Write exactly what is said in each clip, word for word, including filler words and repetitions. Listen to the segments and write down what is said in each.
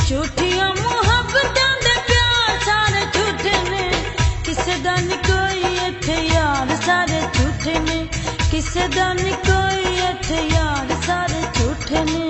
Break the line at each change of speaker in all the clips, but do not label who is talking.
झूठियां मुहब्बतां दे प्यार सारे झूठे ने किसे दा नी कोई इत्थे यार सारे झूठे ने किसे दा नी कोई इत्थे यार सारे झूठे ने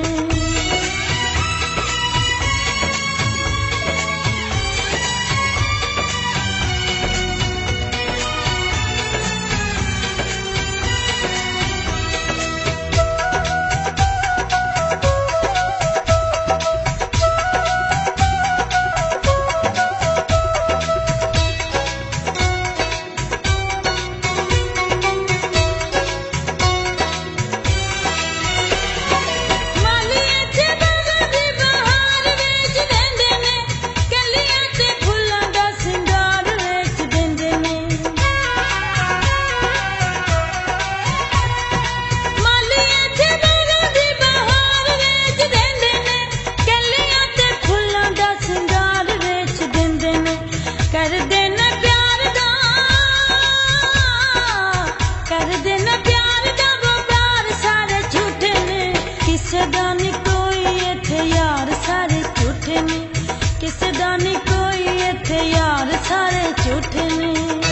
किसे दा नी कोई इत्थे यार सारे झूठे ने किसे दा नी कोई इत्थे यार सारे झूठे ने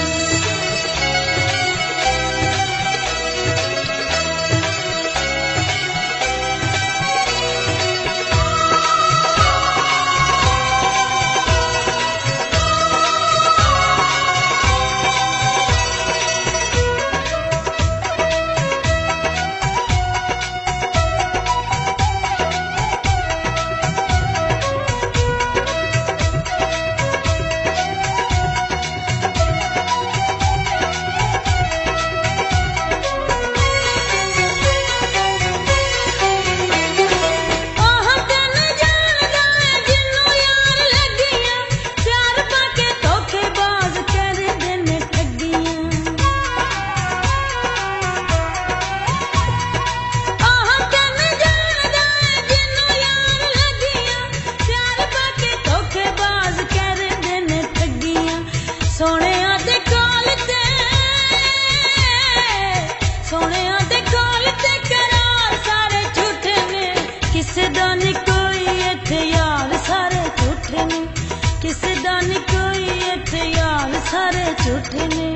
किसे दा नी कोई इत्थे यार सारे झूठे ने किसे दा नी कोई इत्थे यार सारे झूठे ने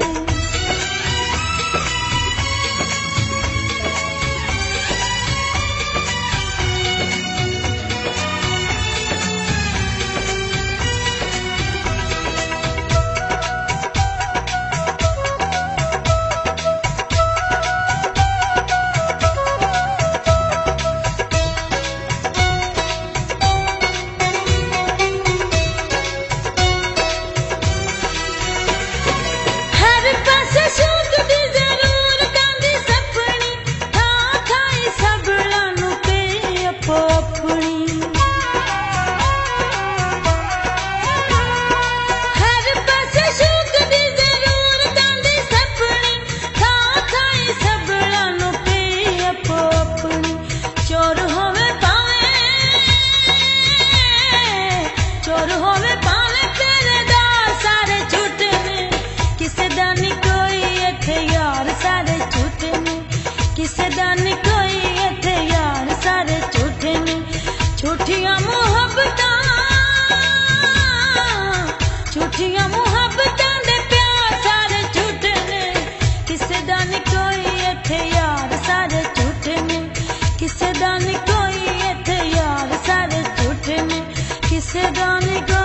किसे दा नी कोई इत्थे यार सारे झूठे ने झूठियां मुहब्बतां झूठियां मुहब्बतां दे प्यार सारे झूठे ने किसे दा नी कोई इत्थे यार सारे झूठे ने किसे दा नी कोई इत्थे यार सारे झूठे ने किसे दा नी